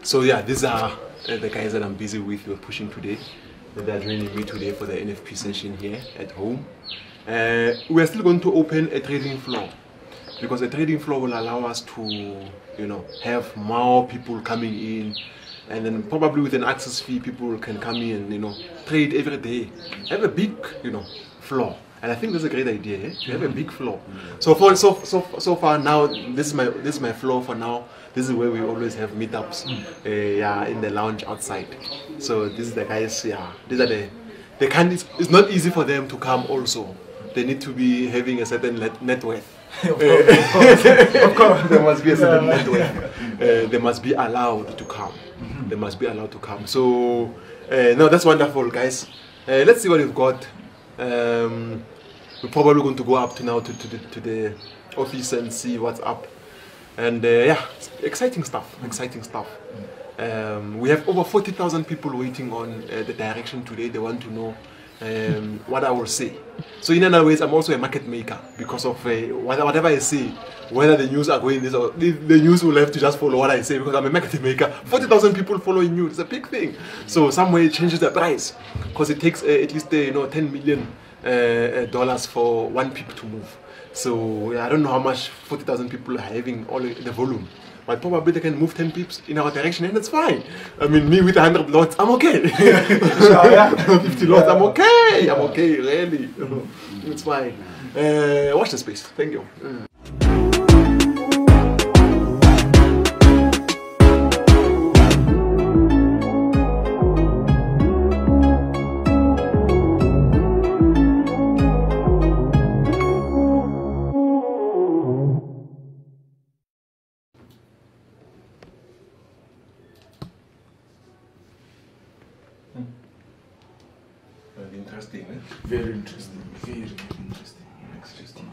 So yeah, these are the guys that I'm busy with. We're pushing today. They're joining me today for the NFP session here at home. We are still going to open a trading floor, because a trading floor will allow us to, have more people coming in, and then probably with an access fee, people can come in and trade every day. Have a big, floor. And I think that's a great idea, eh? To have a big floor. So far now, this is my floor for now. This is where we always have meetups, in the lounge outside. So this is the guys, these are the kind. It's not easy for them to come also. They need to be having a certain net worth. Of course. There must be a certain net worth. They must be allowed to come. They must be allowed to come. So, no, that's wonderful, guys. Let's see what we've got. We're probably going to go up to the office and see what's up. And exciting stuff. We have over 40,000 people waiting on the direction today. They want to know what I will say. So in other words, I'm also a market maker, because of whatever I say, whether the news are going this or the news will have to just follow what I say, because I'm a market maker. 40,000 people following you, it's a big thing. So some way it changes the price, because it takes at least $10 million for one pip to move. So I don't know how much 40,000 people are having all the volume, but probably they can move 10 pips in our direction, and that's fine. I mean, me with 100 lots, I'm okay. 50 lots, I'm okay, really. It's fine. Watch the space. Thank you. Very interesting, eh? Very interesting. Very interesting. Interesting.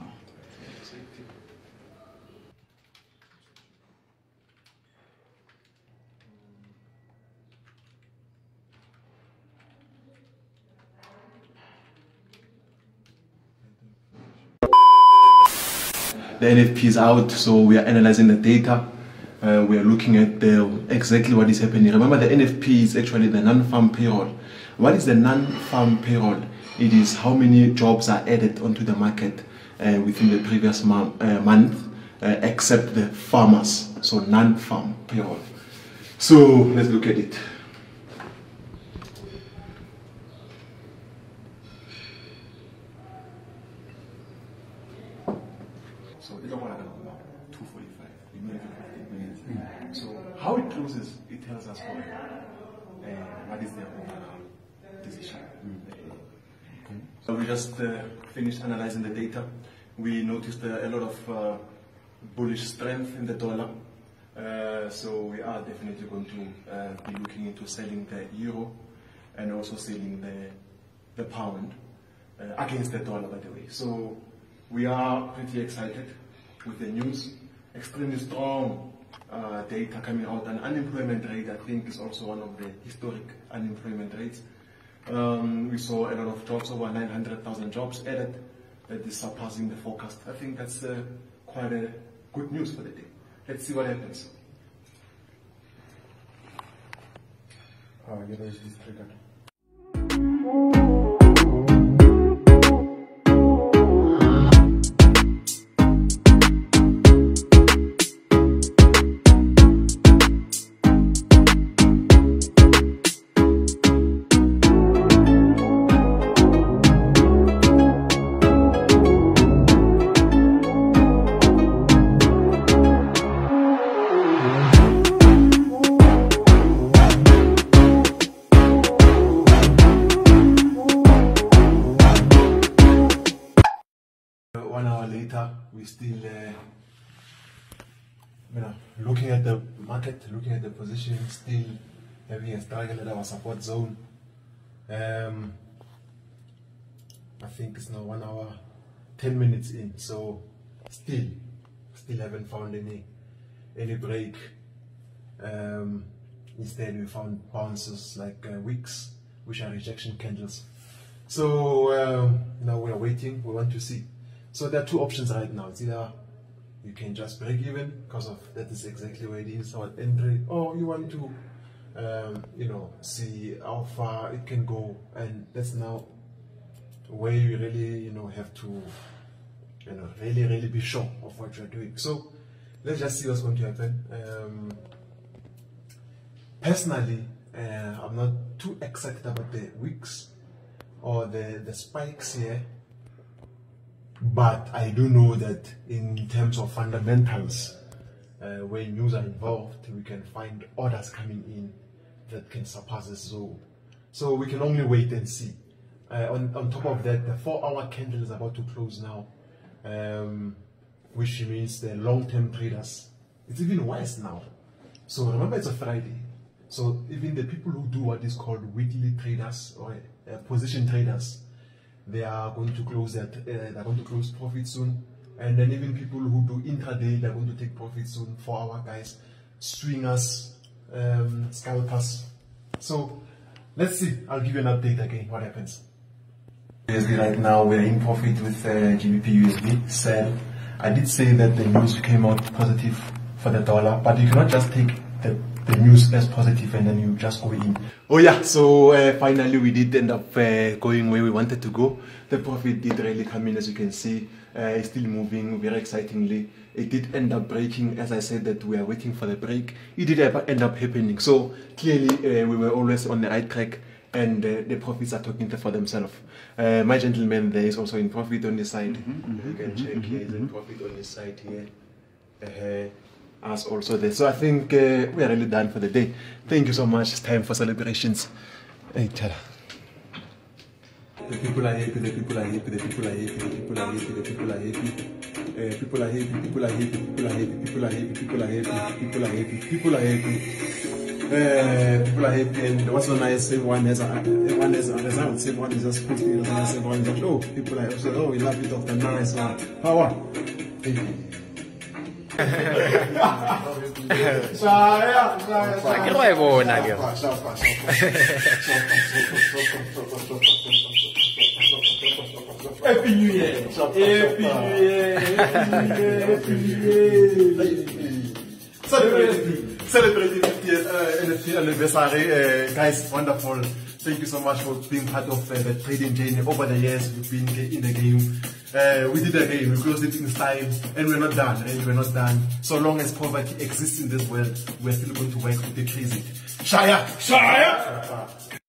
The NFP is out, so we are analyzing the data. We are looking at exactly what is happening. Remember, the NFP is actually the non-farm payroll. What is the non-farm payroll? It is how many jobs are added onto the market within the previous month, except the farmers. So non-farm payroll. So let's look at it. So 2:45. So how it closes, it tells us what is the overall decision. So we just finished analyzing the data. We noticed a lot of bullish strength in the dollar. So we are definitely going to be looking into selling the euro and also selling the pound against the dollar, by the way. So we are pretty excited with the news. Extremely strong data coming out, and unemployment rate, I think, is also one of the historic unemployment rates. We saw a lot of jobs, over 900,000 jobs added. That is surpassing the forecast. I think that's quite a good news for the day. Let's see what happens. Euro is this triggered. We still looking at the market, looking at the position, still having a struggle at our support zone. I think it's now 1 hour 10 minutes in, so still haven't found any break. Instead we found bounces like wicks, which are rejection candles. So now we are waiting. We want to see. So there are two options right now. It's either you can just break even because of that is exactly where it is our entry. Or you want to you know, see how far it can go, and that's now where you really, you know, have to, you know, really be sure of what you're doing. So let's just see what's going to happen. Personally, I'm not too excited about the wicks or the spikes here, but I do know that in terms of fundamentals, where news are involved, we can find orders coming in that can surpass this zone. So we can only wait and see. On top of that, the 4-hour candle is about to close now, which means the long-term traders, it's even worse now. So remember, it's a Friday. So even the people who do what is called weekly traders or position traders, they are going to close that. They're going to close profit soon. And then even people who do intraday, they're going to take profit soon. 4-hour guys, swingers, scalpers. So let's see. I'll give you an update again. What happens? USD right now, we're in profit with GBP USD sell. I did say that the news came out positive for the dollar, but you cannot just take the news as positive and then you just go in. Oh yeah, so finally we did end up going where we wanted to go. The profit did really come in, as you can see. It's still moving very excitingly. It did end up breaking, as I said that we are waiting for the break. It did end up happening. So clearly we were always on the right track, and the profits are talking for themselves. My gentleman there is also in profit on this side. You can check here, he's in profit on this side here. Us also there. So I think we are really done for the day. Thank you so much. It's time for celebrations. Hey, tada. The people are happy, the people are happy, the people are happy, the people are happy, the people are happy. People are happy, people are happy, people are happy, people are happy, people are happy, people are happy, people are happy. People are happy, and what's so nice, everyone is everyone is just posting, everyone is like, oh, people are so, oh, we love it of the nice one. Power. Che lo hai buona che Happy New Year! Happy New Year! Happy New Year! Celebrating NFT anniversary, guys, wonderful. Thank you so much for being part of the trading journey over the years we've been in the game. We did it again, we closed it in style, and we're not done, and we're not done. So long as poverty exists in this world, we're still going to work to decrease it. Shire! Shire!